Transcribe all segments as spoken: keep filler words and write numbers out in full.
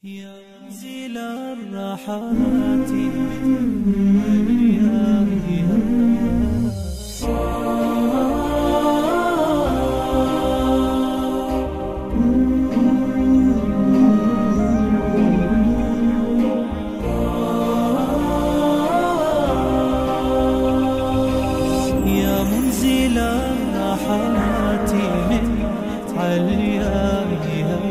يا منزل الراحات من أليافها يا منزل الراحات من عليائها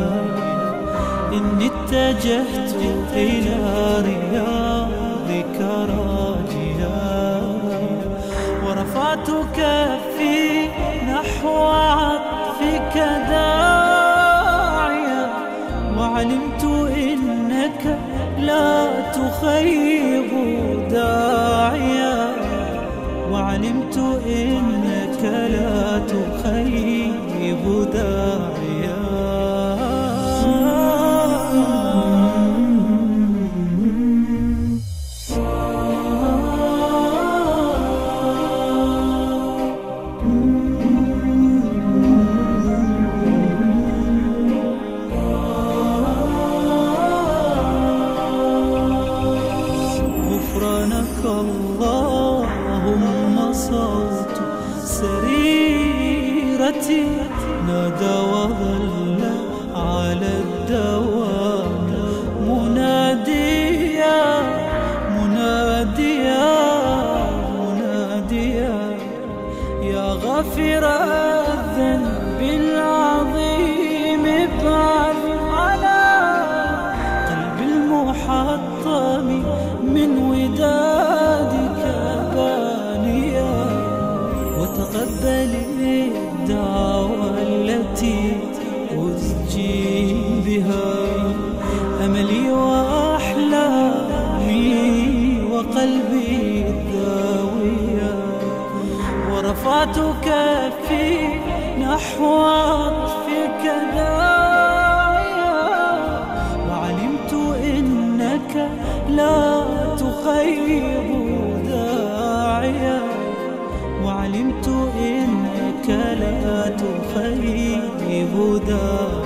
إني اتجهت إلى رياضك راجيا ورفعت كفي نحو عطفك داعيا وعلمت إنك لا تخيب داعيا وعلمت إنك لا تخيب داعيا غفرانك اللهم صوت سريرتي نادى وظل على الدوام مناديا مناديا مناديا يا غافر الذنب العظيم ابعث على قلب المحطم من ودادك بانيا وتقبل الدعوة التي أسجي بها أملي وأحلامي وقلبي الداوية ورفعت كفي نحو عطفك داعيا وعلمت إنك لا تخيب داعيا وعلمت إنك لا تخيب داعيا